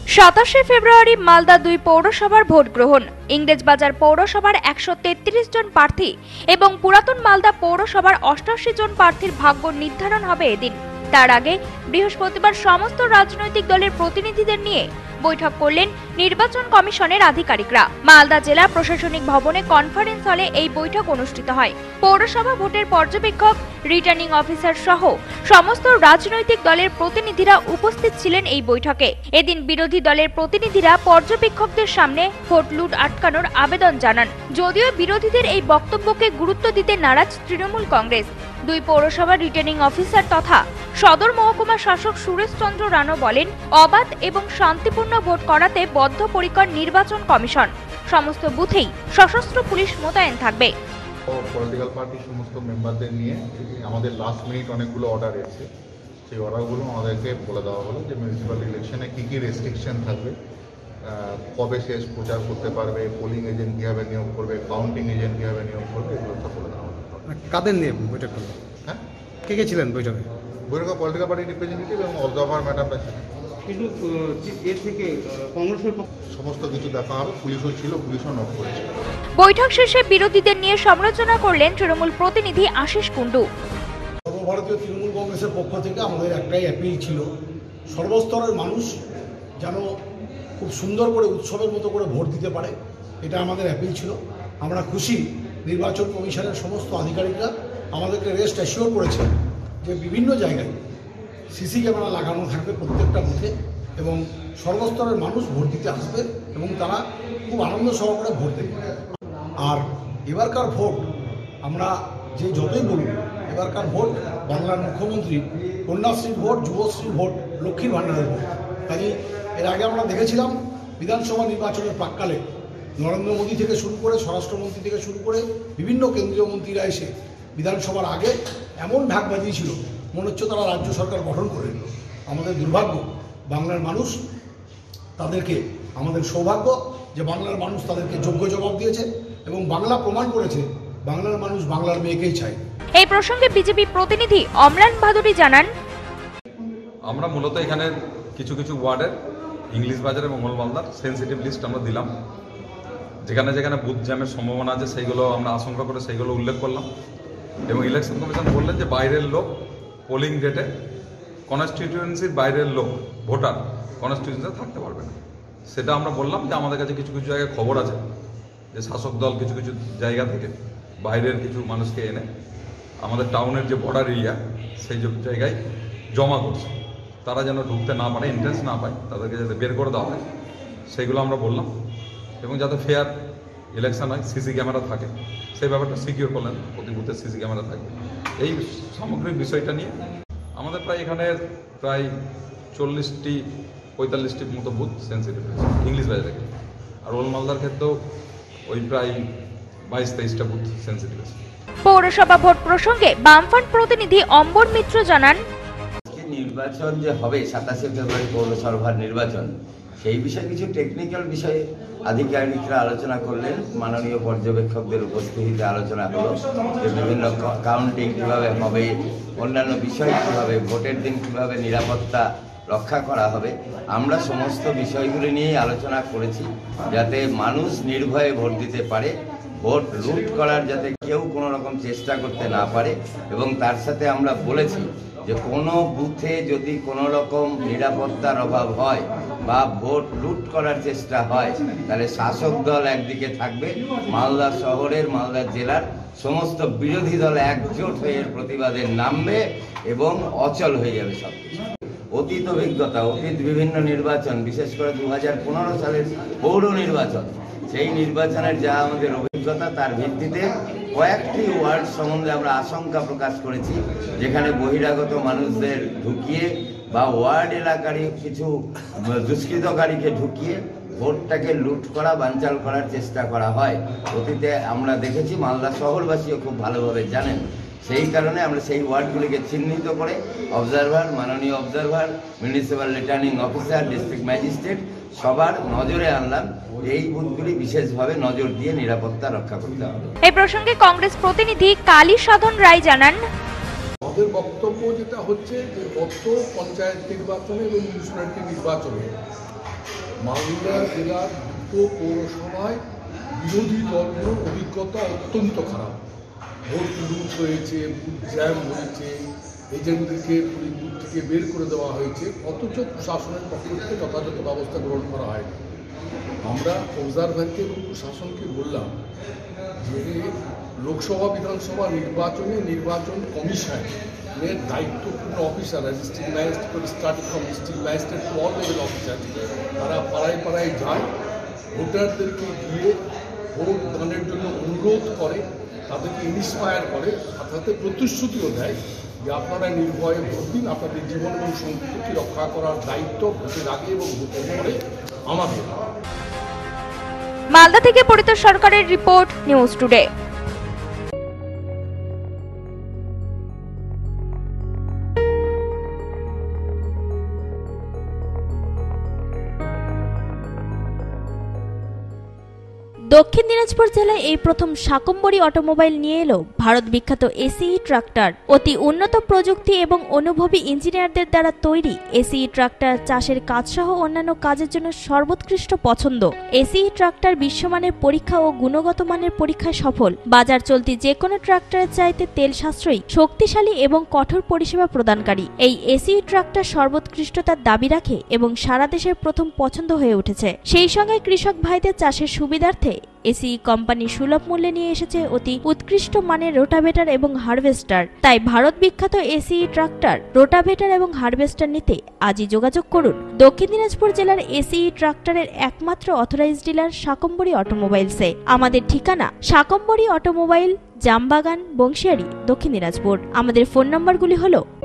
27 ফেব্রুয়ারি মালদা 2 পৌরসভার ভোট গ্রহণ। ইংরেজবাজার পৌরসভার 133 জন প্রার্থী এবং পুরাতন মালদা পৌরসভার 88 জন প্রার্থীর ভাগ্য নির্ধারণ হবে এদিন। তার আগে বৃহস্পতিবার সমস্ত রাজনৈতিক দলের প্রতিনিধিদের নিয়ে বৈঠক করলেন নির্বাচন কমিশনের আধিকারিকরা। মালদা জেলা প্রশাসনিক ভবনে কনফারেন্স হলে এই বৈঠক অনুষ্ঠিত হয়। পৌরসভা ভোটের পর্যবেক্ষক, রিটার্নিং অফিসার সহ সমস্ত রাজনৈতিক দলের প্রতিনিধিরা উপস্থিত ছিলেন এই বৈঠকে। এদিন বিরোধী দলের প্রতিনিধিরা পর্যবেক্ষকদের সামনে ভোট লুট আটকানোর আবেদন জানান। যদিও বিরোধীদের এই বক্তব্যকে গুরুত্ব দিতে নারাজ তৃণমূল কংগ্রেস। 2 পৌরসভার রিটার্নিং অফিসার তথা সদর মহকুমা শাসক সুরেশ চন্দ্র রানো বলেন, অবাধ এবং শান্তিপূর্ণ ভোট করাতে বদ্ধপরিকর নির্বাচন কমিশন। সমস্ত বুথেই সশস্ত্র পুলিশ মোতায়েন থাকবে। পলিটিক্যাল পার্টির সমস্ত মেম্বারদের নিয়ে আমাদের লাস্ট মিনিট অনেকগুলো অর্ডার এসেছে। সেই অর্ডারগুলো আমাদেরকে বলে দেওয়া হলো যে মিউনিসিপ্যাল ইলেকশনে কী কী রেস্ট্রিকশন থাকবে, কবে শেষ প্রচার করতে পারবে, পোলিং এজেন্ট কীভাবে নিয়োগ করবে, কাউন্টিং এজেন্ট কীভাবে নিয়োগ করবে, এগুলো সব বলে দেওয়া হলো। কাদের নিয়ে বৈঠক করলো? হ্যাঁ, কে ছিলেন বৈঠকে? বৈঠকে পলিটিক্যাল পার্টির রিপ্রেজেন্টেটিভ এবং অবজারভার ম্যাডামরা ছিলেন। কিন্তু এর থেকে কংগ্রেসের সমস্ত কিছু দেখা হবে, পুলিশও ছিল, পুলিশও নোট করেছে। বৈঠক শেষে বিরোধীদের নিয়ে সমালোচনা করলেন তৃণমূল প্রতিনিধি আশিস কুণ্ডু। সর্বভারতীয় তৃণমূল কংগ্রেসের পক্ষ থেকে আমাদের একটাই অ্যাপিল ছিল, সর্বস্তরের মানুষ যেন খুব সুন্দর করে উৎসবের মতো করে ভোট দিতে পারে, এটা আমাদের অ্যাপিল ছিল। আমরা খুশি নির্বাচন কমিশনের সমস্ত আধিকারিকরা আমাদেরকে রেস্ট অ্যাসিওর করেছে যে বিভিন্ন জায়গায় সিসি ক্যামেরা লাগানো থাকবে প্রত্যেকটা বুথে এবং সর্বস্তরের মানুষ ভোট দিতে আসবে এবং তারা খুব আনন্দ সহকারে ভোট দেবে। আর এবারকার ভোট আমরা যে যতই বলব, এবারকার ভোট বাংলার মুখ্যমন্ত্রী কন্যাশ্রীর ভোট, যুবশ্রীর ভোট, লক্ষ্মীর ভাণ্ডারের ভোট। কাজে এর আগে আমরা দেখেছিলাম বিধানসভা নির্বাচনের প্রাক্কালে নরেন্দ্র মোদী থেকে শুরু করে, স্বরাষ্ট্রমন্ত্রী থেকে শুরু করে বিভিন্ন কেন্দ্রীয় মন্ত্রীরা এসে বিধানসভার আগে এমন ঢাক বাজিয়েছিল মনে হচ্ছে তারা রাজ্য সরকার গঠন করে নিল। আমাদের দুর্ভাগ্য, বাংলার মানুষ তাদেরকে, আমাদের সৌভাগ্য যে বাংলার মানুষ তাদেরকে যোগ্য জবাব দিয়েছে এবং বাংলা প্রমাণ করেছে বাংলার মানুষ বাংলার মেয়েকেই চায়। এই প্রসঙ্গে বিজেপি প্রতিনিধি অমলান ভাদুরী জানান, আমরা মূলত এখানে কিছু কিছু ওয়ার্ডের ইংলিশবাজার এবং মালদার সেন্সিটিভ লিস্ট আমরা দিলাম। যেখানে যেখানে বুথ জ্যামের সম্ভাবনা আছে সেইগুলো আমরা আশঙ্কা করে সেইগুলো উল্লেখ করলাম এবং ইলেকশন কমিশন বললেন যে বাইরের লোক পোলিং ডেটে কনস্টিটিউয়েন্সির বাইরের লোক ভোটার কনস্টিটিউয়েন্সিতে থাকতে পারবে না। সেটা আমরা বললাম যে আমাদের কাছে কিছু কিছু জায়গায় খবর আছে যে শাসক দল কিছু কিছু জায়গা থেকে বাইরের কিছু মানুষকে এনে আমাদের টাউনের যে বর্ডার এরিয়া সেই জায়গায় জমা করছে, তারা যেন ঢুকতে না পারে, এন্ট্রেন্স না পায়, তাদেরকে যাতে বের করে দেওয়া হয় সেইগুলো আমরা বললাম এবং যাতে ফেয়ার ইলেকশন হয়, সিসি ক্যামেরা থাকে, সেই ব্যাপারটা সিকিউর করলেন, প্রতি বুথে সিসি ক্যামেরা থাকবে। এই সামগ্রিক বিষয়টা নিয়ে আমাদের প্রায় এখানে প্রায় 40-45টি মতো বুথ সেন্সিটিভ ইংলিশ বাজারে, আর ওল্ড মালদার ক্ষেত্রেও ওই প্রায় 22-23টা বুথ সেন্সিটিভ আছে। পৌরসভা ভোট প্রসঙ্গে বামফ্রন্ট প্রতিনিধি অম্বর মিত্র জানান, নির্বাচন যে হবে 27 ফেব্রুয়ারি পৌরসভার নির্বাচন, সেই বিষয়ে কিছু টেকনিক্যাল বিষয়ে আধিকারিকরা আলোচনা করলেন। মাননীয় পর্যবেক্ষকদের উপস্থিতিতে আলোচনা হলো যে বিভিন্ন কাউন্টিং কীভাবে হবে, অন্যান্য বিষয় কীভাবে, ভোটের দিন কীভাবে নিরাপত্তা রক্ষা করা হবে। আমরা সমস্ত বিষয়গুলি নিয়েই আলোচনা করেছি যাতে মানুষ নির্ভয়ে ভোট দিতে পারে, ভোট লুট করার যাতে কেউ কোনো রকম চেষ্টা করতে না পারে এবং তার সাথে আমরা বলেছি যে কোনো বুথে যদি কোনো রকম নিরাপত্তার অভাব হয় বা ভোট লুট করার চেষ্টা হয় তাহলে শাসক দল একদিকে থাকবে, মালদা শহরের, মালদা জেলার সমস্ত বিরোধী দল একজোট হয়ে এর প্রতিবাদে নামবে এবং অচল হয়ে যাবে সব কিছু। অতীত অভিজ্ঞতা, অতীত বিভিন্ন নির্বাচন, বিশেষ করে 2015 সালের পৌর নির্বাচন, সেই নির্বাচনের যা আমাদের অভিজ্ঞতা তার ভিত্তিতে কয়েকটি ওয়ার্ড সম্বন্ধে আমরা আশঙ্কা প্রকাশ করেছি যেখানে বহিরাগত মানুষদের ঢুকিয়ে বা ওয়ার্ড এলাকারই কিছু দুষ্কৃতকারীকে ঢুকিয়ে ভোটটাকে লুট করা, বানচাল করার চেষ্টা করা হয়। অতীতে আমরা দেখেছি, মালদা শহরবাসীও খুব ভালোভাবে জানেন। সেই কারণে আমরা সেই ওয়ার্ডগুলিকে চিহ্নিত করে অবজারভার, মাননীয় observer, municipal returning officer, district magistrate সবার নজরে আনলাম। এই বুথগুলি বিশেষভাবে নজর দিয়ে নিরাপত্তা রক্ষা করতে হবে। এই প্রসঙ্গে কংগ্রেস প্রতিনিধি কালী সাধন রায় জানান, আমাদের বক্তব্য যেটা হচ্ছে যে গত পঞ্চায়েত নির্বাচনে এবং মিউনিসিপ্যালিটি নির্বাচনে মালদা জেলার দুটো পৌরসভায় বিরোধী দলগুলোর অভিজ্ঞতা অত্যন্ত খারাপ। ভোট লুট হয়েছে, বুথ জ্যাম হয়েছে, এজেন্টদেরকে বুথ থেকে বের করে দেওয়া হয়েছে, অথচ প্রশাসনের পক্ষ থেকে যথাযথ ব্যবস্থা গ্রহণ করা হয়নি। আমরা অবজারভারকে এবং প্রশাসনকে বললাম যে লোকসভা বিধানসভা নির্বাচন কমিশনের দায়িত্বপূর্ণ officer, district magistrate starting from district magistrate to all level officer, তারা পাড়ায় পাড়ায় যায়, ভোটারদেরকে গিয়ে ভোট দানের জন্য অনুরোধ করে, তাদেরকে ইন্সপায়ার করে, সাথে প্রতিশ্রুতিও দেয় যে আপনারা নির্ভয়ে ভোট দিন, আপনাদের জীবন এবং সম্পত্তি রক্ষা করার দায়িত্ব ভোটের আগে এবং ভোটের পরে আমাদের। মালদা থেকে পরিত সরকারের রিপোর্ট, নিউজ টুডে। দক্ষিণ দিনাজপুর জেলায় এই প্রথম শাকম্বরী অটোমোবাইল নিয়ে এলো ভারত বিখ্যাত এসিই ট্রাক্টর। অতি উন্নত প্রযুক্তি এবং অনুভবী ইঞ্জিনিয়ারদের দ্বারা তৈরি এসিই ট্রাক্টর চাষের কাজসহ অন্যান্য কাজের জন্য সর্বোৎকৃষ্ট পছন্দ। এসিই ট্রাক্টর বিশ্বমানের পরীক্ষা ও গুণগত মানের পরীক্ষায় সফল। বাজার চলতি যে কোনো ট্রাক্টরের চাইতে তেল সাশ্রয়ী, শক্তিশালী এবং কঠোর পরিষেবা প্রদানকারী এই এসিই ট্রাক্টর সর্বোৎকৃষ্টতার দাবি রাখে এবং সারা দেশের প্রথম পছন্দ হয়ে উঠেছে। সেই সঙ্গে কৃষক ভাইদের চাষের সুবিধার্থে এসিই কোম্পানি সুলভ মূল্যে নিয়ে এসেছে অতি উৎকৃষ্ট মানের রোটাভেটার এবং হারভেস্টার। তাই ভারত বিখ্যাত এসিই ট্রাক্টর, রোটাভেটার এবং হারভেস্টার নিতে আজই যোগাযোগ করুন দক্ষিণ দিনাজপুর জেলার এসিই ট্রাক্টরের একমাত্র অথরাইজড ডিলার শাকম্বরী অটোমোবাইলসে। আমাদের ঠিকানা শাকম্বরী অটোমোবাইল, জামবাগান, বংশিয়ারি, দক্ষিণ দিনাজপুর। আমাদের ফোন নম্বরগুলি হলো